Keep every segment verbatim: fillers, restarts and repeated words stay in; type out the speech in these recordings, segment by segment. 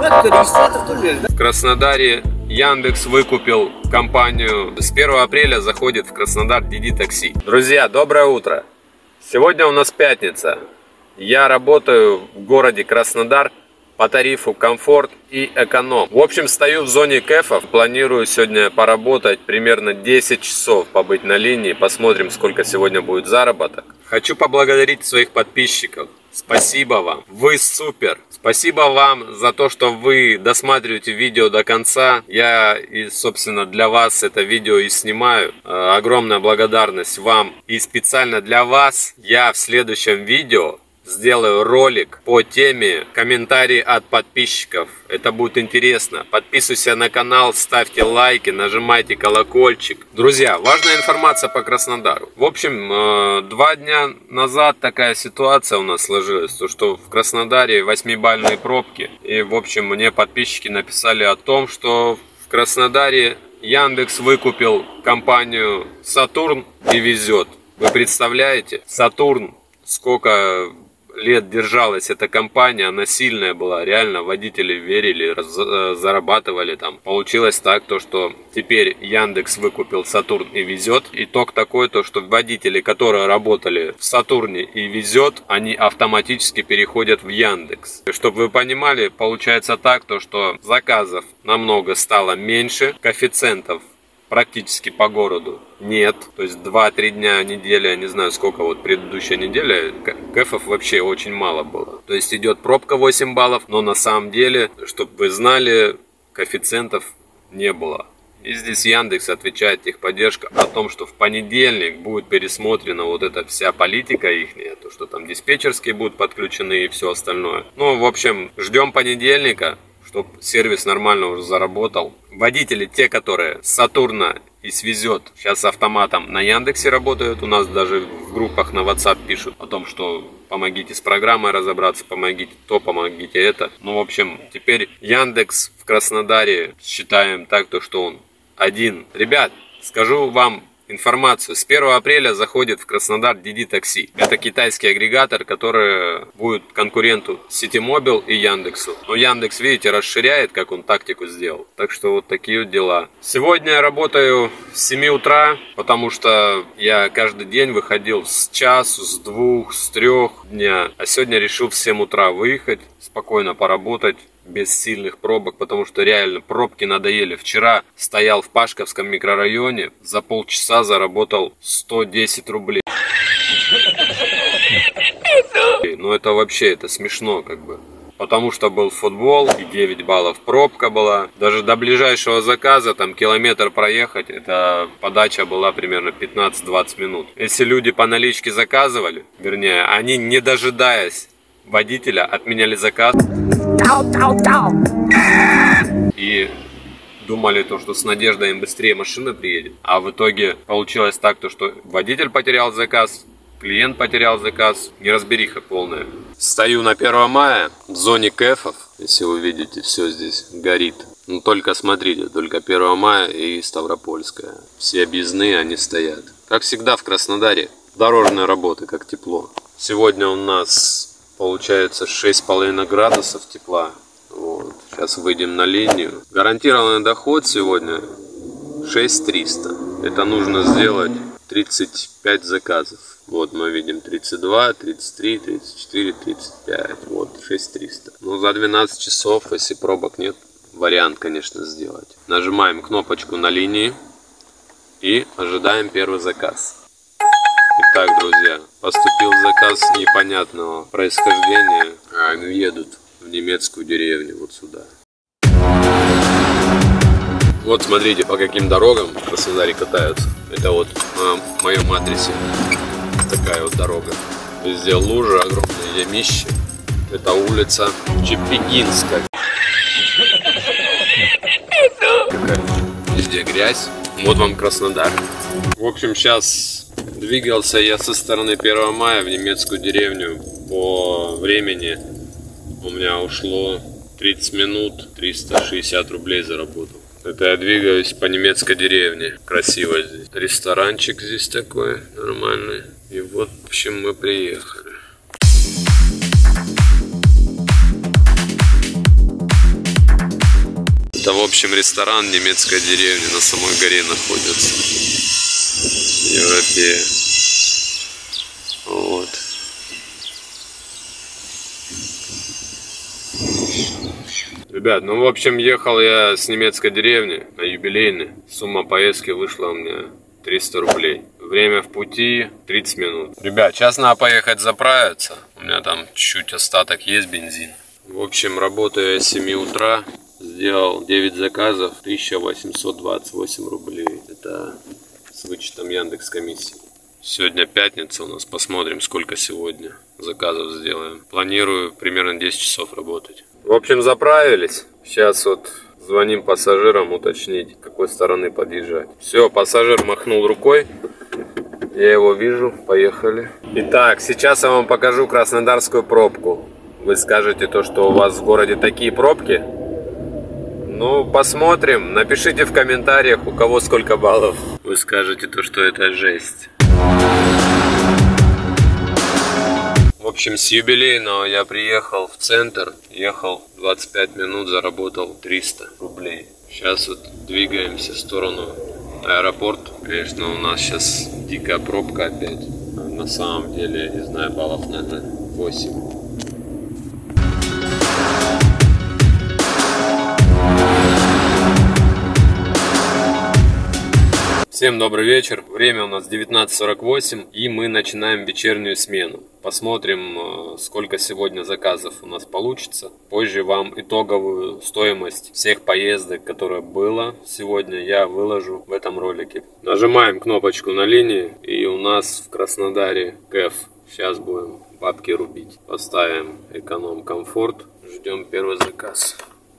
В Краснодаре Яндекс выкупил компанию. С первого апреля заходит в Краснодар Ди Ди Такси. Друзья, доброе утро. Сегодня у нас пятница. Я работаю в городе Краснодар по тарифу комфорт и эконом. В общем, стою в зоне кэфов. Планирую сегодня поработать примерно десять часов, побыть на линии. Посмотрим, сколько сегодня будет заработок. Хочу поблагодарить своих подписчиков. Спасибо вам. Вы супер. Спасибо вам за то, что вы досматриваете видео до конца. Я, и, собственно, для вас это видео и снимаю. Огромная благодарность вам. И специально для вас я в следующем видео сделаю ролик по теме комментарии от подписчиков. Это будет интересно. Подписывайся на канал, ставьте лайки, нажимайте колокольчик. Друзья, важная информация по Краснодару. В общем, два дня назад такая ситуация у нас сложилась, то что в Краснодаре восьмибалльные пробки. И, в общем, мне подписчики написали о том, что в Краснодаре Яндекс выкупил компанию Сатурн и везет. Вы представляете? Сатурн, сколько лет держалась эта компания, она сильная была, реально водители верили, раз, зарабатывали там. Получилось так, то что теперь Яндекс выкупил Сатурн и везет. Итог такой, то что водители, которые работали в Сатурне и везет, они автоматически переходят в Яндекс. Чтобы вы понимали, получается так, то что заказов намного стало меньше, коэффициентов практически по городу нет. То есть два-три дня, неделя, не знаю сколько, вот предыдущая неделя, кэфов вообще очень мало было. То есть идет пробка восемь баллов, но на самом деле, чтобы вы знали, коэффициентов не было. И здесь Яндекс отвечает, техподдержка, о том, что в понедельник будет пересмотрена вот эта вся политика их, то что там диспетчерские будут подключены и все остальное. Ну, в общем, ждем понедельника, чтобы сервис нормально уже заработал. Водители, те, которые с Сатурна и свезет, сейчас с автоматом на Яндексе работают. У нас даже в группах на WhatsApp пишут о том, что помогите с программой разобраться, помогите то, помогите это. Ну, в общем, теперь Яндекс в Краснодаре считаем так, то что он один. Ребят, скажу вам информацию. С первого апреля заходит в Краснодар Ди Ди Такси. Это китайский агрегатор, который будет конкуренту Ситимобил и Яндексу. Но Яндекс, видите, расширяет, как он тактику сделал. Так что вот такие вот дела. Сегодня я работаю с семи утра, потому что я каждый день выходил с часу, с двух, с трех дня. А сегодня решил в семь утра выехать, спокойно поработать, без сильных пробок, потому что реально пробки надоели. Вчера стоял в Пашковском микрорайоне, за полчаса заработал сто десять рублей. Ну это вообще, это смешно как бы. Потому что был футбол и девять баллов пробка была. Даже до ближайшего заказа, там километр проехать, эта подача была примерно пятнадцать-двадцать минут. Если люди по наличке заказывали, вернее, они не дожидаясь водителя отменяли заказ и думали то, что с надеждой им быстрее машина приедет, а в итоге получилось так, то что водитель потерял заказ, клиент потерял заказ, неразбериха полная. Стою на первого мая в зоне кэфов, если вы видите, все здесь горит. Ну только смотрите, только первого мая и Ставропольская, все объездные они стоят. Как всегда в Краснодаре дорожные работы, как тепло. Сегодня у нас получается шесть с половиной градусов тепла. Вот. Сейчас выйдем на линию. Гарантированный доход сегодня шесть триста. Это нужно сделать тридцать пять заказов. Вот мы видим тридцать два, тридцать три, тридцать четыре, тридцать пять. Вот шесть триста. Ну за двенадцать часов, если пробок нет, вариант, конечно, сделать. Нажимаем кнопочку на линии и ожидаем первый заказ. Итак, друзья, поступил заказ непонятного происхождения. А, ну, едут в немецкую деревню, вот сюда. Вот смотрите, по каким дорогам в Краснодаре катаются. Это вот на моем адресе такая вот дорога. Везде лужи, огромные ямищи. Это улица Чепегинская. Везде грязь. Вот вам Краснодар. В общем, сейчас двигался я со стороны первого мая в немецкую деревню. По времени у меня ушло тридцать минут, триста шестьдесят рублей заработал. Это я двигаюсь по немецкой деревне. Красиво здесь. Ресторанчик здесь такой нормальный. И вот, в общем, мы приехали. Это, в общем, ресторан немецкой деревни, на самой горе находится. Европея. Вот. Ребят, ну, в общем, ехал я с немецкой деревни на юбилейный. Сумма поездки вышла у меня триста рублей. Время в пути тридцать минут. Ребят, сейчас надо поехать заправиться. У меня там чуть остаток есть бензина. В общем, работаю я с семи утра. Сделал девять заказов, тысяча восемьсот двадцать восемь рублей. Это с вычетом Яндекс.Комиссии. Сегодня пятница у нас. Посмотрим, сколько сегодня заказов сделаем. Планирую примерно десять часов работать. В общем, заправились. Сейчас вот звоним пассажирам уточнить, с какой стороны подъезжать. Все, пассажир махнул рукой. Я его вижу. Поехали. Итак, сейчас я вам покажу краснодарскую пробку. Вы скажете то, что у вас в городе такие пробки? Ну, посмотрим. Напишите в комментариях, у кого сколько баллов. Вы скажете то, что это жесть. В общем, с юбилейного я приехал в центр. Ехал двадцать пять минут, заработал триста рублей. Сейчас вот двигаемся в сторону аэропорта. Конечно, у нас сейчас дикая пробка опять. На самом деле, я не знаю, баллов, наверное, восемь. Всем добрый вечер. Время у нас девятнадцать сорок восемь, и мы начинаем вечернюю смену. Посмотрим, сколько сегодня заказов у нас получится. Позже вам итоговую стоимость всех поездок, которая была сегодня, я выложу в этом ролике. Нажимаем кнопочку на линии, и у нас в Краснодаре КЭФ. Сейчас будем бабки рубить. Поставим эконом-комфорт. Ждем первый заказ.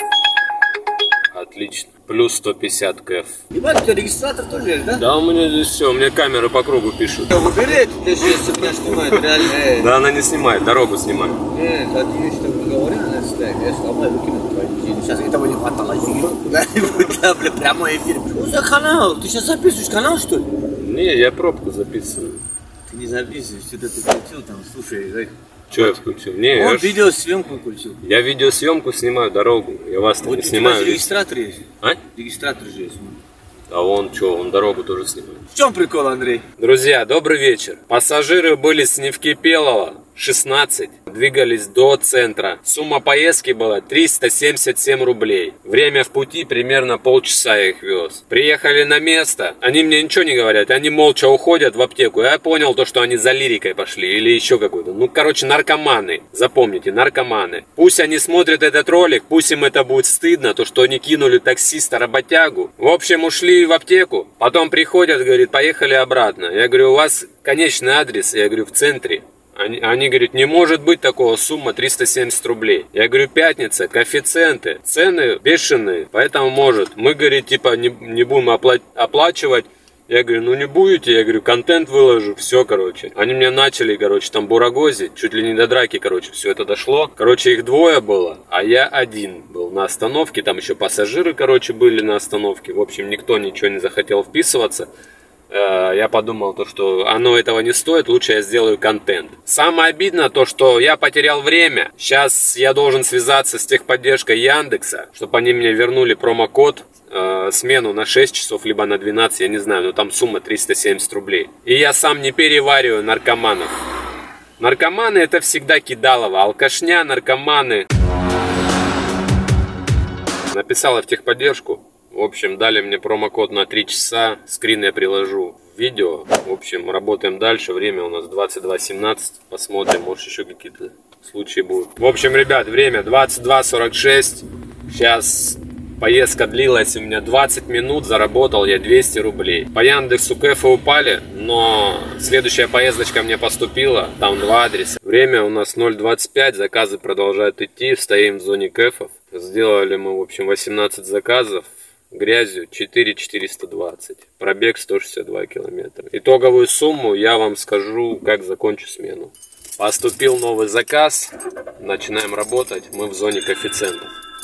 Отлично. Плюс сто пятьдесят КЭФ. Ебать, у тебя регистратор тоже есть, да? Да, у меня здесь все. У меня камеры по кругу пишут. Выбери эту, если меня снимает, реально. Да, она не снимает, дорогу снимает. Нет, один, что вы говорили, она ставит. Я сломаю, выкину твою деньги. Сейчас этого не хватало. Куда-нибудь, да, бля, прямой эфир. Что за канал? Ты сейчас записываешь канал, что ли? Не, я пробку записываю. Ты не записываешь, что-то ты включил там, слушай. Что я включил? Не, Он я видеосъемку включил. Я видеосъемку снимаю, дорогу. Я вас Вот не снимаю. Регистратор есть. А? Регистратор же есть. А он что, он дорогу тоже снимает. В чем прикол, Андрей? Друзья, добрый вечер. Пассажиры были с Невкипелова шестнадцать, двигались до центра. Сумма поездки была триста семьдесят семь рублей. Время в пути примерно полчаса я их вез. Приехали на место, они мне ничего не говорят, они молча уходят в аптеку. Я понял то, что они за лирикой пошли или еще какой-то. Ну, короче, наркоманы. Запомните, наркоманы. Пусть они смотрят этот ролик, пусть им это будет стыдно, то, что они кинули таксиста-работягу. В общем, ушли в аптеку, потом приходят, говорит, поехали обратно. Я говорю, у вас конечный адрес? Я говорю, в центре. Они, они говорят, не может быть такого, сумма триста семьдесят рублей. Я говорю, пятница, коэффициенты, цены бешеные, поэтому может. Мы, говорит, типа не, не будем опла- оплачивать. Я говорю, ну не будете, я говорю, контент выложу, все, короче. Они меня начали, короче, там бурагозить, чуть ли не до драки, короче, все это дошло. Короче, их двое было, а я один был на остановке, там еще пассажиры, короче, были на остановке. В общем, никто ничего не захотел вписываться. Я подумал, то, что оно этого не стоит, лучше я сделаю контент. Самое обидное то, что я потерял время. Сейчас я должен связаться с техподдержкой Яндекса, чтобы они мне вернули промокод, э, смену на шесть часов, либо на двенадцать, я не знаю, но там сумма триста семьдесят рублей. И я сам не перевариваю наркоманов. Наркоманы это всегда кидалово, алкашня, наркоманы. Написала в техподдержку. В общем, дали мне промокод на три часа, скрин я приложу в видео. В общем, работаем дальше, время у нас двадцать два семнадцать, посмотрим, может еще какие-то случаи будут. В общем, ребят, время двадцать два сорок шесть, сейчас поездка длилась у меня двадцать минут, заработал я двести рублей. По Яндексу КЭФы упали, но следующая поездочка мне поступила, там два адреса. Время у нас ноль двадцать пять, заказы продолжают идти, стоим в зоне КЭФов. Сделали мы, в общем, восемнадцать заказов. Грязью четыре тысячи четыреста двадцать, пробег сто шестьдесят два километра. Итоговую сумму я вам скажу, как закончу смену. Поступил новый заказ, начинаем работать, мы в зоне коэффициентов.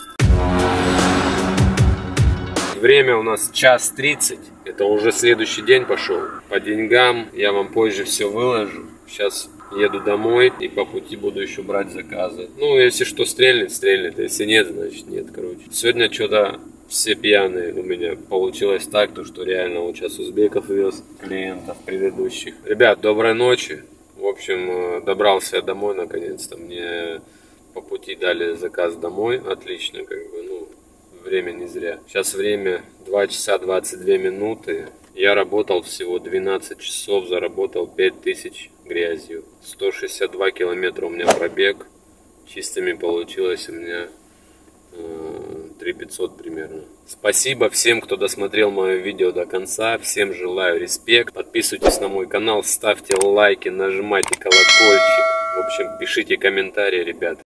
Время у нас час тридцать, это уже следующий день пошел. По деньгам я вам позже все выложу. Сейчас еду домой и по пути буду еще брать заказы. Ну, если что стрельнет, стрельнет, если нет, значит нет, короче. Сегодня что-то все пьяные. У меня получилось так, то, что реально вот сейчас узбеков вез клиентов предыдущих. Ребят, доброй ночи. В общем, добрался я домой наконец-то. Мне по пути дали заказ домой. Отлично, как бы, ну, время не зря. Сейчас время два часа двадцать две минуты. Я работал всего двенадцать часов, заработал пять тысяч грязью. сто шестьдесят два километра у меня пробег. Чистыми получилось у меня три тысячи пятьсот примерно. Спасибо всем, кто досмотрел мое видео до конца. Всем желаю респект. Подписывайтесь на мой канал, ставьте лайки, нажимайте колокольчик. В общем, пишите комментарии, ребят.